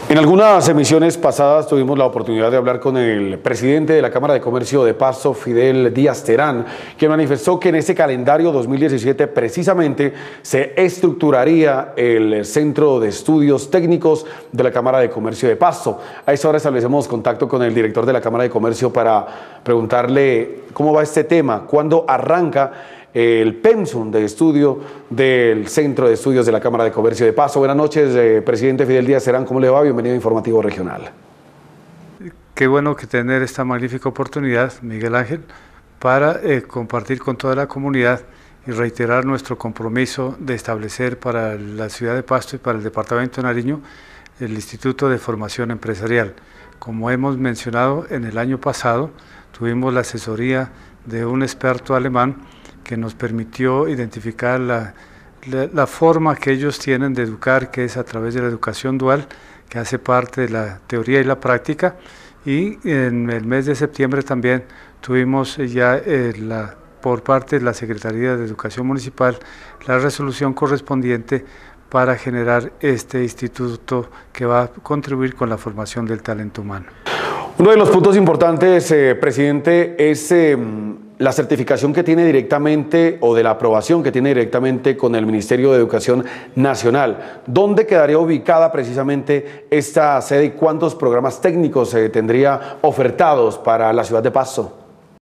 En algunas emisiones pasadas tuvimos la oportunidad de hablar con el presidente de la Cámara de Comercio de Pasto, Fidel Díaz Terán, quien manifestó que en este calendario 2017 precisamente se estructuraría el Centro de Estudios Técnicos de la Cámara de Comercio de Pasto. A esta hora establecemos contacto con el director de la Cámara de Comercio para preguntarle cómo va este tema, cuándo arranca el pensum de estudio del Centro de Estudios de la Cámara de Comercio de Pasto. Buenas noches, presidente Fidel Díaz Terán, ¿cómo le va? Bienvenido a Informativo Regional. Qué bueno que tener esta magnífica oportunidad, Miguel Ángel, para compartir con toda la comunidad y reiterar nuestro compromiso de establecer para la ciudad de Pasto y para el departamento de Nariño el Instituto de Formación Empresarial. Como hemos mencionado, en el año pasado tuvimos la asesoría de un experto alemán que nos permitió identificar la forma que ellos tienen de educar, que es a través de la educación dual, que hace parte de la teoría y la práctica. Y en el mes de septiembre también tuvimos ya por parte de la Secretaría de Educación Municipal la resolución correspondiente para generar este instituto que va a contribuir con la formación del talento humano. Uno de los puntos importantes, presidente, es la certificación que tiene directamente o de la aprobación que tiene directamente con el Ministerio de Educación Nacional. ¿Dónde quedaría ubicada precisamente esta sede y cuántos programas técnicos tendría ofertados para la ciudad de Pasto?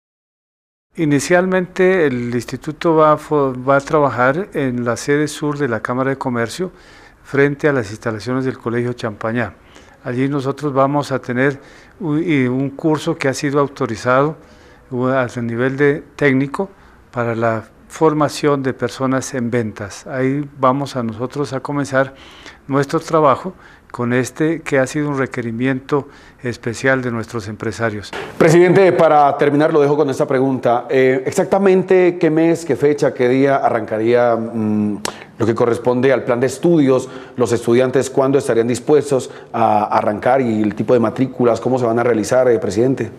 Inicialmente el instituto va a trabajar en la sede sur de la Cámara de Comercio frente a las instalaciones del Colegio Champañá. Allí nosotros vamos a tener un curso que ha sido autorizado a nivel de técnico para la formación de personas en ventas. Ahí vamos nosotros a comenzar nuestro trabajo con que ha sido un requerimiento especial de nuestros empresarios. Presidente, para terminar lo dejo con esta pregunta. Exactamente qué mes, qué fecha, qué día arrancaría lo que corresponde al plan de estudios, los estudiantes cuándo estarían dispuestos a arrancar y el tipo de matrículas, cómo se van a realizar, presidente.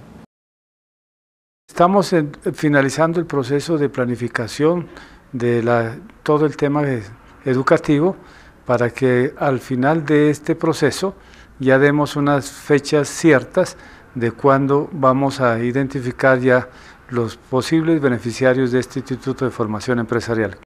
Estamos finalizando el proceso de planificación de todo el tema educativo para que al final de este proceso ya demos unas fechas ciertas de cuándo vamos a identificar ya los posibles beneficiarios de este Instituto de Formación Empresarial.